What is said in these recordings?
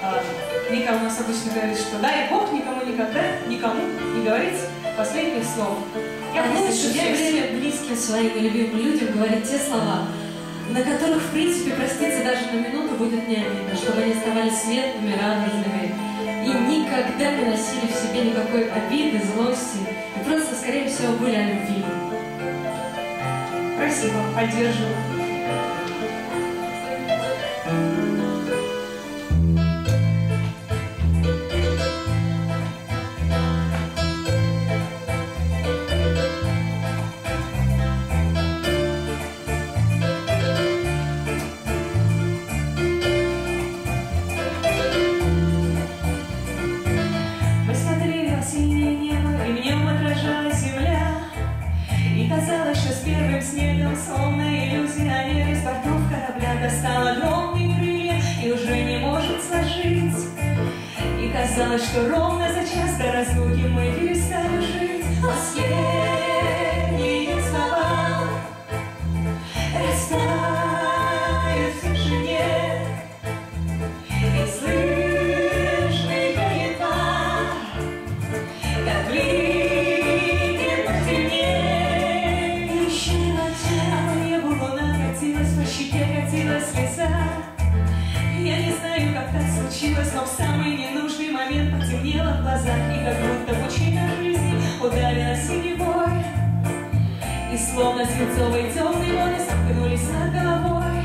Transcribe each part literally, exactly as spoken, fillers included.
Вика у нас обычно говорит, что дай Бог никому никогда, никому не говорить последних слов. Я лучше все время близким своим и любимым людям говорить те слова, на которых, в принципе, проститься даже на минуту будет не обидно, чтобы они оставались светлыми, радужными и никогда не носили в себе никакой обиды, злости, и просто, скорее всего, были о любви. Спасибо, поддерживаю. Казалось, что с первым снегом, словно иллюзия, вера из бортов корабля достал огромные крылья и уже не может сложить. И казалось, что ровно за час до разлуки мы перестали жить. Последние слова растают в тишине, и слышны едва, как бликнет по стене. По щеке катилась слеза. Я не знаю, как так случилось, но в самый ненужный момент потемнело в глазах, и как будто пучина жизни ударила синевой, и словно свинцовые темные воды сомкнулись над головой.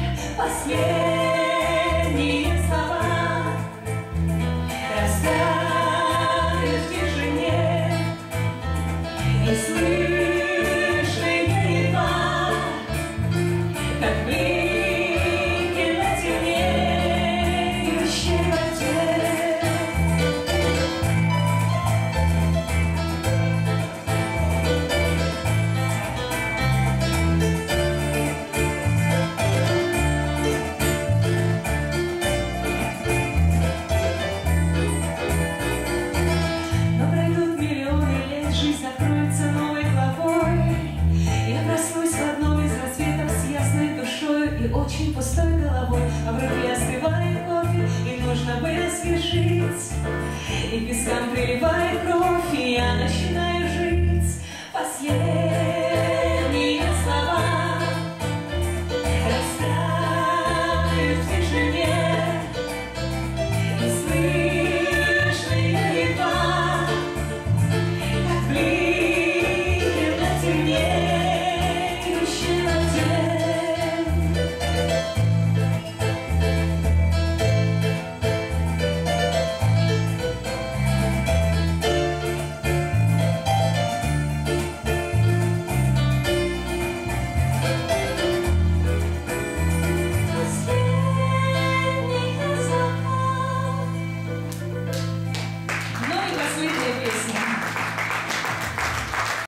Последние слова растают в тишине, и слышны едва, как блики на темнеющей воде. Но пройдут миллионы лет, жизнь откроется новой главой. Я проснусь в одном из рассветов с ясной душой и очень пустой головой, а в руке остывает кофе, и нужно бы освежить, и пескам приливает кровь, и я начинаю